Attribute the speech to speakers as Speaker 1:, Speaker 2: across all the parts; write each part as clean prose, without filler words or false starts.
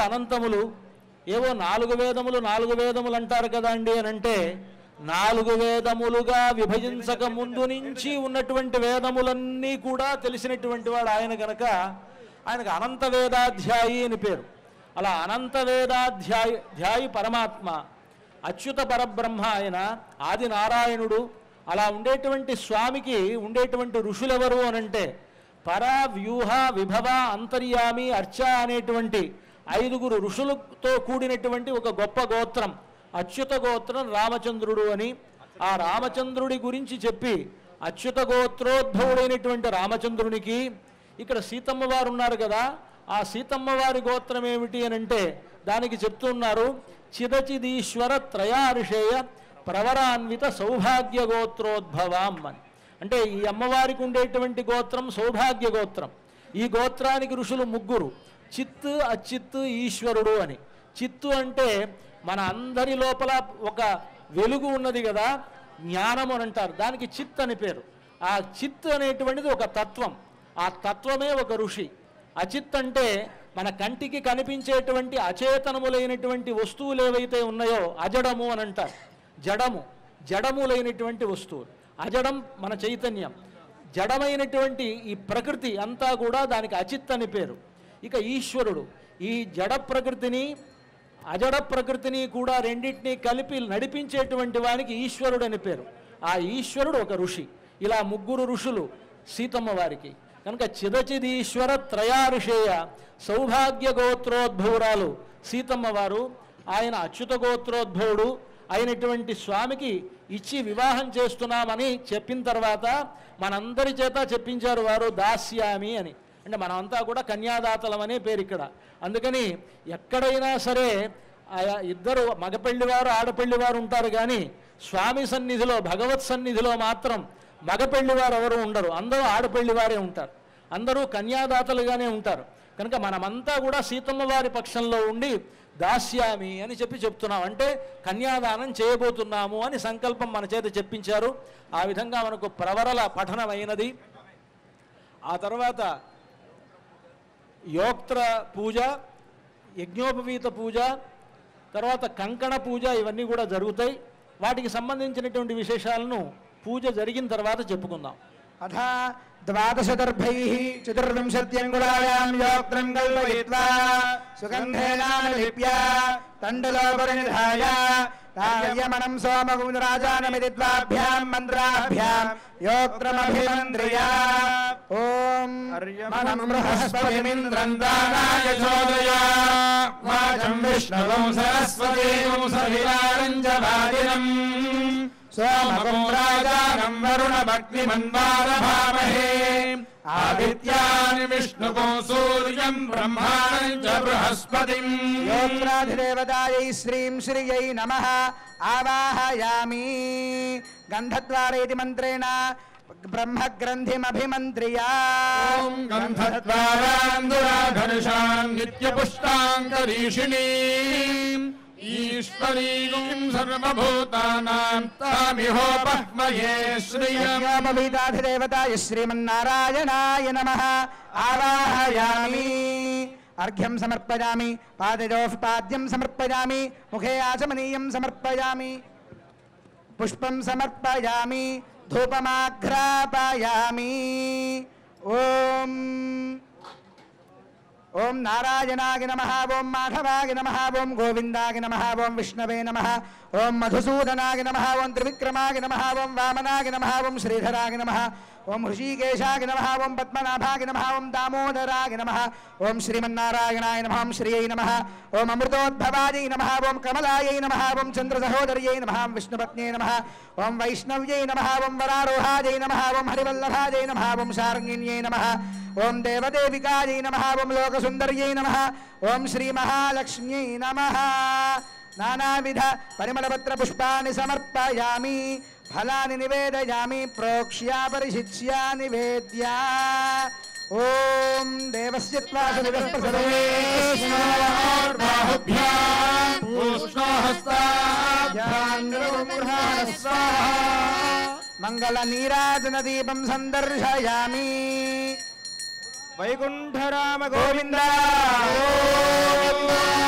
Speaker 1: అనంతములు. ఏవో 4 వేదములు అంటారు కదండి అని అంటే 4 వేదములుగా విభజించక ముందు నుంచి ఉన్నటువంటి వేదములన్నీ కూడా తెలిసినటువంటి వాడు ఆయన కనుక ఆయనకు అనంత వేదాధ్యాయి అని పేరు. అలా అనంత వేదాధ్యాయి పరమాత్మ, అచ్యుత పరబ్రహ్మ ఆయన, ఆది నారాయణుడు. అలా ఉండేటువంటి స్వామికి ఉండేటువంటి ఋషులెవరు అనంటే పర, వ్యూహ, విభవ, అంతర్యామి, అర్చ అనేటువంటి 5 ఋషులతో కూడినటువంటి ఒక గొప్ప గోత్రం అచ్యుత గోత్రం రామచంద్రుడు అని. ఆ రామచంద్రుడి గురించి చెప్పి అచ్యుత గోత్రోద్భవుడైనటువంటి రామచంద్రునికి ఇక్కడ సీతమ్మ వారు ఉన్నారు కదా, ఆ సీతమ్మ వారి గోత్రం ఏమిటి అని అంటే దానికి చెప్తున్నారు చిదచిదీశ్వర త్రయారిషేయ ప్రవరాన్విత సౌభాగ్య గోత్రోద్భవాం అని. అంటే ఈ అమ్మవారికి ఉండేటువంటి గోత్రం సౌభాగ్య గోత్రం. ఈ గోత్రానికి ఋషులు 3, చిత్, అచిత్, ఈశ్వరుడు అని. చిత్తు అంటే మన అందరి లోపల ఒక వెలుగు ఉన్నది కదా, జ్ఞానం అని అంటారు, దానికి చిత్ అని పేరు. ఆ చిత్ అనేటువంటిది ఒక తత్వం, ఆ తత్వమే ఒక ఋషి. అచిత్ అంటే మన కంటికి కనిపించేటువంటి అచేతనములైనటువంటి వస్తువులు ఏవైతే ఉన్నాయో అజడము అని అంటారు. జడములైనటువంటి వస్తువులు. అజడం మన చైతన్యం. జడమైనటువంటి ఈ ప్రకృతి అంతా కూడా దానికి అచిత్ అని పేరు. ఇక ఈశ్వరుడు ఈ జడ ప్రకృతిని అజడ ప్రకృతిని కూడా రెండింటినీ కలిపి నడిపించేటువంటి వానికి ఈశ్వరుడు అని పేరు. ఆ ఈశ్వరుడు ఒక ఋషి. ఇలా 3 ఋషులు సీతమ్మ వారికి కనుక చిదచిదీశ్వర త్రయారిషేయ సౌభాగ్య గోత్రోద్భవురాలు సీతమ్మ వారు. ఆయన అచ్యుత గోత్రోద్భవుడు అయినటువంటి స్వామికి ఇచ్చి వివాహం చేస్తున్నామని చెప్పిన తర్వాత మనందరి చేత చెప్పించారు వారు దాస్యామి అని. అంటే మనమంతా కూడా కన్యాదాతలం అనే పేరు ఇక్కడ. అందుకని ఎక్కడైనా సరే ఇద్దరు మగపెళ్లివారు ఆడపెళ్లివారు ఉంటారు, కానీ స్వామి సన్నిధిలో భగవత్ సన్నిధిలో మాత్రం మగపెళ్లివారు ఎవరు ఉండరు, అందరూ ఆడపెళ్లివారే ఉంటారు, అందరూ కన్యాదాతలుగానే ఉంటారు. కనుక మనమంతా కూడా సీతమ్మ వారి పక్షంలో ఉండి దాస్యామి అని చెప్తున్నాం, అంటే కన్యాదానం చేయబోతున్నాము అని సంకల్పం మన చేత చెప్పించారు. ఆ విధంగా మనకు ప్రవరల పఠనమైనది. ఆ తర్వాత యోక్త్ర పూజ, యజ్ఞోపవీత పూజ, తర్వాత కంకణ పూజ, ఇవన్నీ కూడా జరుగుతాయి. వాటికి సంబంధించినటువంటి విశేషాలను పూజ జరిగిన తర్వాత చెప్పుకుందాం.
Speaker 2: అథ ద్వాదశదర్భైః చతుర్వింశత్యంగుళాయాం యోక్త్రం కల్పయిత్వా సుగంధేనాలిప్య తండలోపరినిధాయ తార్యమణం సోమగుంరాజానమితి ద్వాభ్యాం మంత్రాభ్యాం యోక్త్రమభిమంత్ర్య. ఓం అర్యమణం బృహస్పతిమింద్రం దానాయ చోదయ వాచం విష్ణవం సరస్వతీం సవిలారం చ వాదినం సోమగం రాజానం వరుణభక్తిమన్వారభామహే ఆదిత్యాని విష్ణుకం సూర్యం బ్రహ్మాణం చ బృహస్పతిం. యోత్రాధిదేవతాయై శ్రీం శ్రియై నమః ఆవాహయామి. గంధద్వారేతి మంత్రేణ బ్రహ్మగ్రంథిమభిమంత్ర్య. ఓం గంధద్వారాందురాధనుషాం నిత్యపుష్టాంకరీషిణీం ఈశ్వరీం సర్వభూతానాం తామిహోపహ్మయే శ్రీయామవిదాధిదేవతాయ శ్రీమన్నారాయణాయ నమః ఆవాహయామి. అర్ఘ్యం సమర్పయామి. పాదయోః పాద్యం సమర్పయామి. ముఖే ఆచమనీయం సమర్పయామి. పుష్పం సమర్పయామి. ధూపమాఘ్రాపయామి. ఓం నారాయణాయ నమః. ఓం మాధవాయ నమః. ఓం గోవిందాయ నమః. ఓం విష్ణవే నమః. ఓం మధుసూదనాయ నమః. ఓం త్రివిక్రమాయ నమః. ఓం వామనాయ నమః. ఓం శ్రీధరాయ నమః. ఓం హృషీకేశాయ నమః. ఓం పద్మనాభాయ నమః. ఓం దామోదరాయ నమః. ఓం శ్రీమన్నారాయణాయ నమః. ఓం శ్రీయై నమః. ఓం అమృతోద్భవాయై నమః. ఓం కమలాయై నమః. ఓం చంద్రసహోదర్యై నమః. ఓం విష్ణుపత్న్యై నమః. ఓం వైష్ణవ్యై నమః. ఓం వరారోహాయై నమః. ఓం హరివల్లభాయై నమః. ఓం శార్ంగిణ్యై నమః. ఓం దేవదేవికాయై నమః. ఓం లోకసుందర్యై నమః. ఓం శ్రీమహాలక్ష్మ్యై నమః. నానావిధ పరిమళపత్ర పుష్పాన్ని సమర్పయామి. ఫలాని నివేదయామి. ప్రోక్ష్య పరిశిచ్య నివేద్య. ఓం దేవస్య మంగళ నీరాజన దీపం సందర్శయామి. వైకుంఠరామ గోవింద.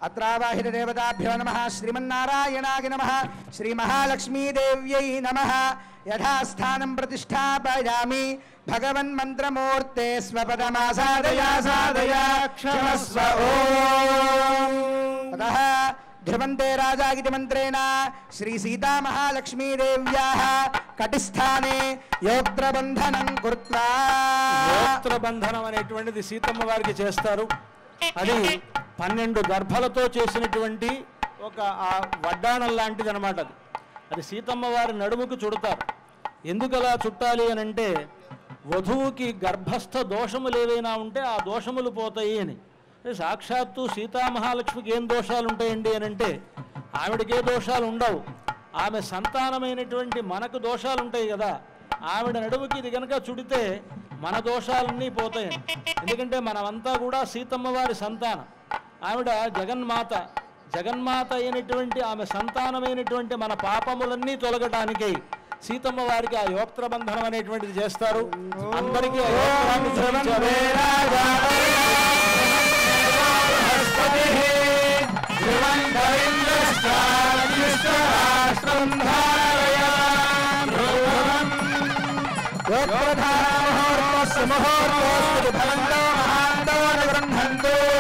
Speaker 2: అత్రావాహితదేవతాభ్యో నమః శ్రీమన్నారాయణాయ నమః శ్రీమహాలక్ష్మీదేవ్యై నమః యథాస్థానం ప్రతిష్టాపయామి భగవన్మంత్రమూర్తే స్వపదమాసాదయా సాదయా క్షమస్వ ఓం అతః ధ్రువంతే రాజా ఇతి మంత్రేణ శ్రీ సీతామహాలక్ష్మీదేవ్యాः కటిస్థానే యోత్రబంధనం కృత్వా
Speaker 1: యోత్రబంధనం అనేటువంటిది సీతమ్మ వారికి చేస్తారు. అది 12 గర్భలతో చేసినటువంటి ఒక ఆ వడ్డాణం లాంటిది అనమాట. అది సీతమ్మ వారి నడుముకు చుడతారు. ఎందుకు అలా చుట్టాలి అని అంటే వధువుకి గర్భస్థ దోషములు ఏవైనా ఉంటే ఆ దోషములు పోతాయి అని. సాక్షాత్తు సీతామహాలక్ష్మికి ఏం దోషాలు ఉంటాయండి అని అంటే ఆవిడకే దోషాలు ఉండవు, ఆమె సంతానమైనటువంటి మనకు దోషాలు ఉంటాయి కదా. ఆవిడ నడుముకి ఇది కనుక చుడితే మన దోషాలన్నీ పోతాయి. ఎందుకంటే మనమంతా కూడా సీతమ్మ వారి సంతానం. ఆవిడ జగన్మాత, జగన్మాత అయినటువంటి ఆమె సంతానమైనటువంటి మన పాపములన్నీ తొలగటానికై సీతమ్మ వారికి ఆ యోక్త్రబంధనం అనేటువంటిది చేస్తారు. అందరికీ ఆ యోక్త్రాన్ని చూపించారు.
Speaker 2: ముహూర్తస్సు ముహూర్తోస్తు ఫలంతో మహాంతో గృహంతు